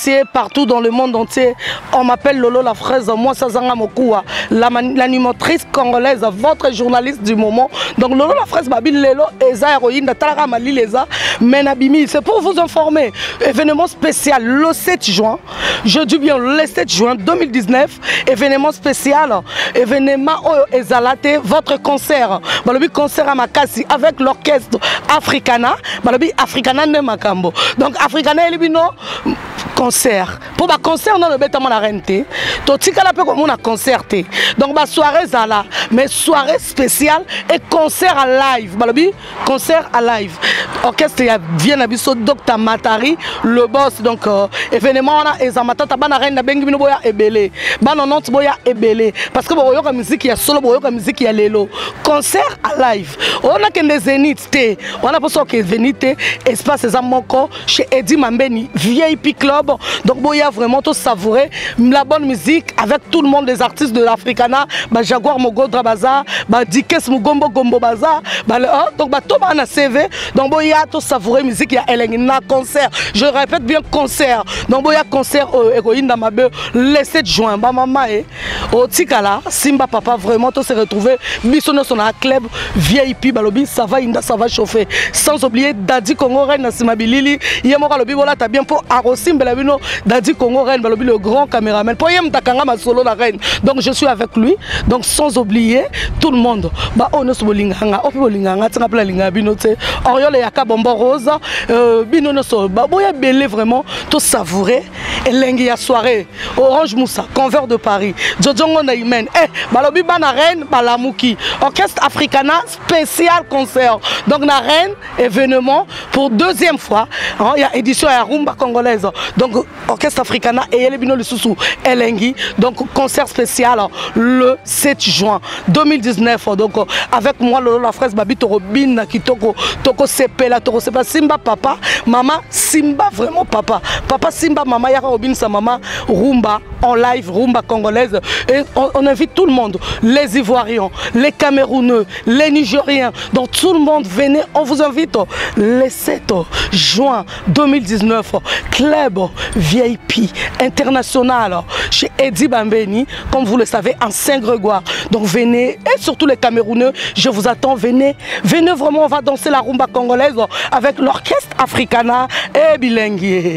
remercier partout dans le monde entier. On m'appelle Lolo la fraise, moi Sazanga Mokoua, l'animatrice congolaise, votre journaliste du moment. Donc Lolo la fraise, Babi Lelo, Eza Héroïne, Tatara Mali Leza, Menabimi. C'est pour vous informer. Événement spécial le 7 juin, je dis bien le 7 juin 2019, événement spécial, événement Ezalate, votre concert. Balobi concert à Makassi avec l'orchestre Africana. Balobi Africana ne Makambo. Donc Africana Elibino concert. Pour ma concert dans le bêtement la rente. Totika la peu comme on a concerté. Donc ma soirée là, mais soirée spéciale et concert à live. Balobi concert à live. Orchestre vient à biso Dr Matari, le boss. Donc événement on a ezamata tabana reine na bengi bino boya ebele. Banonante boya ebele parce que boyo ka musique ya solo boyo ka musique ya lelo. Concert à live. On a que des zénith té. On a pas ça que zénith espace ezamoko chez Eddie Mambeni VIP Club. Donc boya vraiment tout savourer la bonne musique avec tout le monde, les artistes de l'Africana, Jaguar Mogo Drabaza, Dikes Mugombo Gombo Baza, donc tout le monde a CV. Donc boya tout savourer musique il y a Elengina concert. Je répète bien concert. Donc boya concert héroïne dans ma belle le 7 juin. Ba maman au Tikala Simba papa vraiment tout se retrouver bisono son club VIP balobi ça va chauffer. Sans oublier Dadi Congo Reine Simabilili, Yemora lobi voilà t'as bien pour Arosim Belabino Dadi Congo Reine balobi le grand caméraman. Pour Yem Takanga ma solo la reine. Donc je suis avec lui. Donc sans oublier tout le monde. Ba ono sobolinganga, obolinganga tsanga pla linga bino te. Oriol Yaka Bombo Rose bino no so ba boya belé vraiment tout savourer et lengi ya soirée Orange Moussa Convert de Paris Jojongo Naimen balobi bana reine balamuki orchestre Africana spécial concert. Donc na reine événement pour deuxième fois il y a édition à rumba congolaise. Donc orchestre Africana et Elebino le Soussou Elengi. Donc concert spécial le 7 juin 2019. Donc avec moi Lolo la fraise Babi Torobin Kitoko Toko Sepela Toko Sepela Simba papa maman Simba vraiment papa Simba maman Yara Robin sa maman rumba en live rumba congolaise et on invite tout le monde, les Ivoiriens, les Camerounais, les Nigériens. Donc tout le monde venez, on vous invite le 7 juin 2019 club VIP international chez Eddie Bambeni comme vous le savez en Saint-Grégoire. Donc venez et surtout les Camerounais, je vous attends, venez vraiment, on va danser la rumba congolaise avec l'orchestre Africana et Bilingue.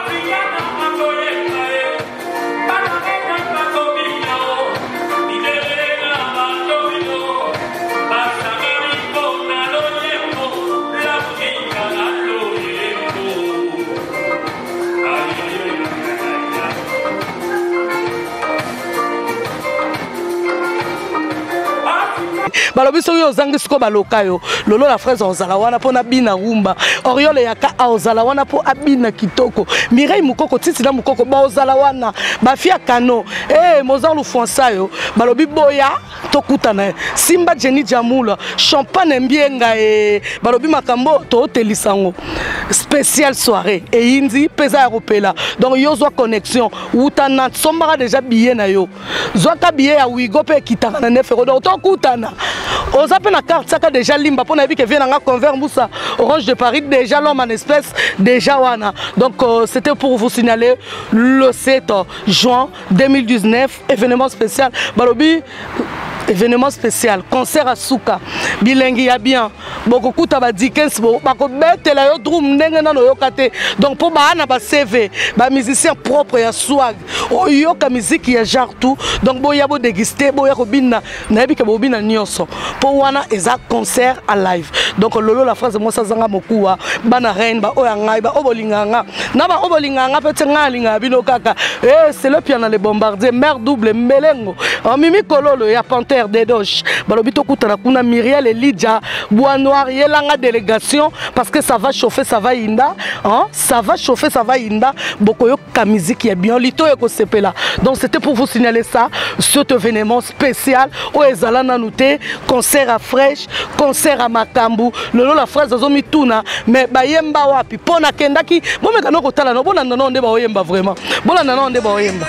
Balobi soyo ozangi siko baloka yo Lolo la fraise ozala wana pona bina rumba Oriol Yaka ozala wana po abina kitoko Mireille Mukoko titi na Mukoko ba ozala wana ba fia kano Mozart Lufonsa yo balobi boya tokutana Simba Jenny Jamula champagne mbienga balobi makambo to telisango spécial soirée et indi pesa européen. Donc yo zo connexion utana sombara déjà billet na yo zoka billet ya wigo pe kitana na 9 euros donc tokutana aux appels à carte ça déjà limba pour nabi que vient en Convert Moussa Orange de Paris déjà l'homme en espèce déjà wana. Donc c'était pour vous signaler le 7 juin 2019 événement spécial balobi événement spécial concert à Souka Bilingue ya bien beaucoup kuta ba Dikens bako betela yo drum ndenge na no yokate. Donc pour ba na ba CV ba musicien propre ya swag oyo ka musique ya genre tout. Donc boya bo déguster boya ko bina na bi ka bo bina nyonso pour wana eza concert à live. Donc Lolo la phrase moi ça zanga mokuwa bana reine ba oya ngai ba obolinganga na ba obolinganga pete ngalinga bino kaka c'est le piano les bombardiers mère double melengo mimi kololo ya panthère des doches balobito kutana kuna Myriel et Lydia bois noir yelanga délégation parce que ça va chauffer ça va inda ça va chauffer ça va inda bokoyo ka musique ya bien lito eko sepela. Donc c'était pour vous signaler ça cet événement spécial au ezala nanouté concert à fraîche concert à Makambu Lolo la phrase azomi tuna mais bayemba wapi pona kendaki bomeka no kotala no bona non nde ba oyemba vraiment bona non nde ba oyemba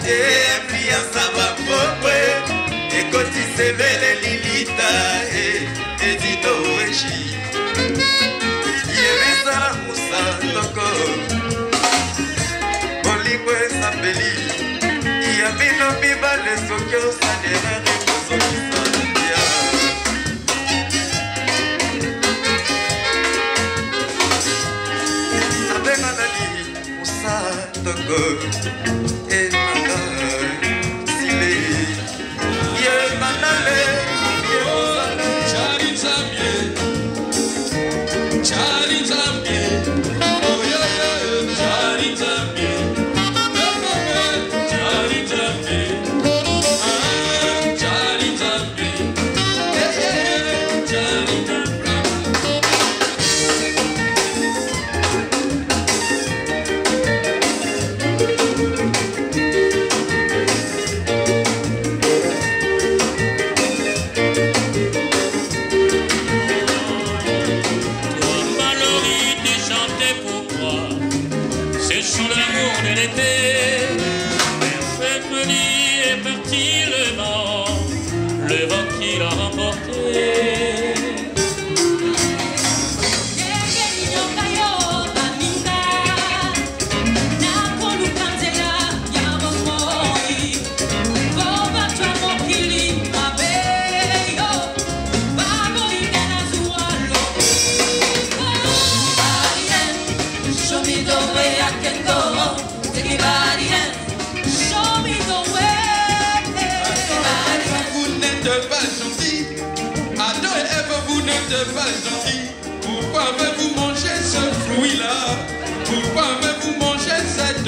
Lilita Pourquoi avez-vous mangé ce fruit-là? Pourquoi avez-vous mangé cette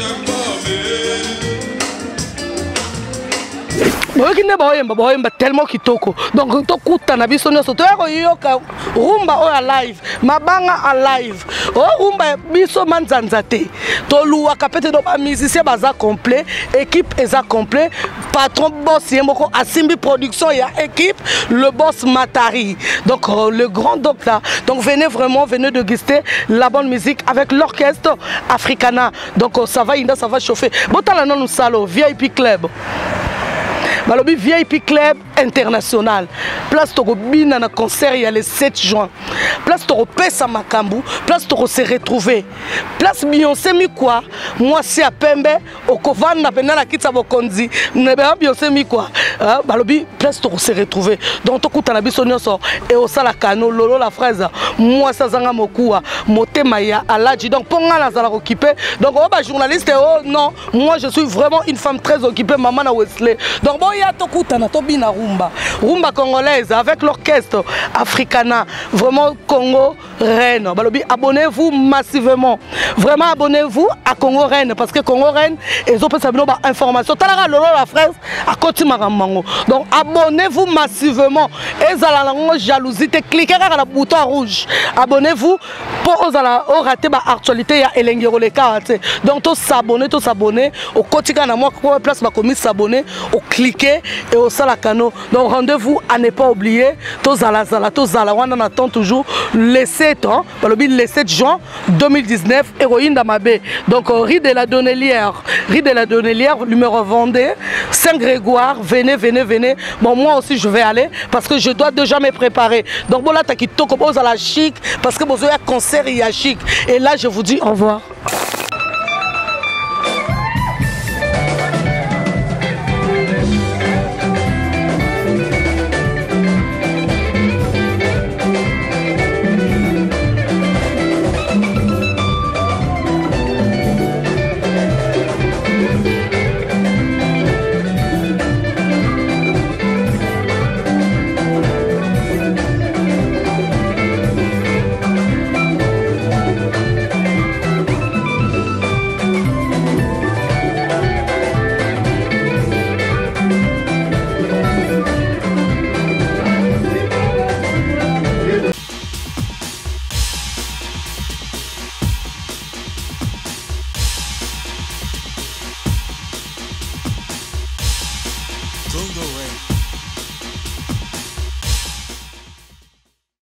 pomme? Tellement kitoko. Donc to kuta na biso nyoso to yoka rumba o live, mabanga a live. O rumba biso manzanza te. To luwa kapete do ba musicien baza complet, équipe eza complet, patron boss yemoko Asimbi production ya équipe, le boss Matari. Donc le grand doc là. Donc venez déguster la bonne musique avec l'orchestre Africana. Donc ça va chauffer. Botala non nous salo VIP Club. Balobi VIP Club International. Place Toro Bina na concert il y a le 7 juin. Place Toro Pesa Makambu. Place Toro se retrouver. Place Beyoncé Mikwa. Moi c'est à Pembe. Okovan na pena na kitsa bokonzi. Nebe Beyoncé Mikwa. Balobi place Toro se retrouver. Donc to kuta na biso nyonso et au sala kano lolo la fraise. Moi ça zanga mokuwa. Motema ya Aladji. Donc ponga na zala occupé. Donc on va journaliste oh non. Moi je suis vraiment une femme très occupée maman na Wesley. Donc bon ya to kuta na to bina rumba congolaise avec l'orchestre Africana, vraiment Congo Reine. Balobi, abonnez-vous massivement. Vraiment abonnez-vous à Congo Reine parce que Congo Reine ils ont pas information. Talara lolo la fraise à côté Maramango. Donc abonnez-vous massivement. Et za la jalousie, cliquez sur le bouton rouge. Abonnez-vous pour rater ma actualité ya Elengero le karaté. Donc tous s'abonner au quotidien na moi place ma commis s'abonner au cliquer et au salakano. Donc rendez-vous à ne pas oublier. Tous à la on attend toujours le 7 le 7 juin 2019 héroïne d'Amabé. Donc rue de la Donnelière, numéro Vendée, Saint-Grégoire, venez. Bon moi aussi je vais aller parce que je dois déjà me préparer. Donc bon là t'as qui toko à la chic parce que vous avez un concert il y a chic et là je vous dis au revoir.